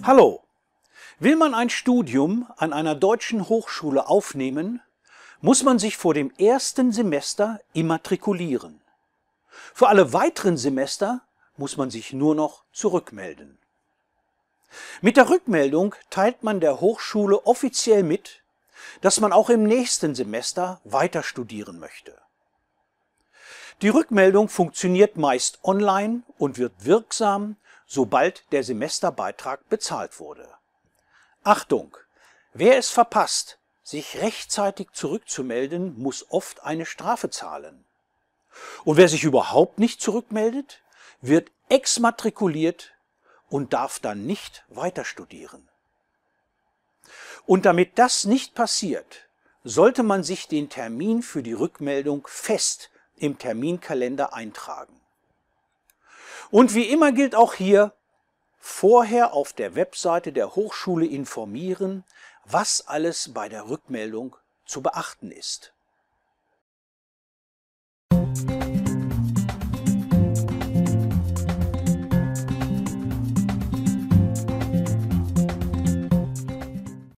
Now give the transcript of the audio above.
Hallo! Will man ein Studium an einer deutschen Hochschule aufnehmen, muss man sich vor dem ersten Semester immatrikulieren. Für alle weiteren Semester muss man sich nur noch zurückmelden. Mit der Rückmeldung teilt man der Hochschule offiziell mit, dass man auch im nächsten Semester weiter studieren möchte. Die Rückmeldung funktioniert meist online und wird wirksam, sobald der Semesterbeitrag bezahlt wurde. Achtung! Wer es verpasst, sich rechtzeitig zurückzumelden, muss oft eine Strafe zahlen. Und wer sich überhaupt nicht zurückmeldet, wird exmatrikuliert und darf dann nicht weiter studieren. Und damit das nicht passiert, sollte man sich den Termin für die Rückmeldung fest im Terminkalender eintragen. Und wie immer gilt auch hier, vorher auf der Webseite der Hochschule informieren, was alles bei der Rückmeldung zu beachten ist.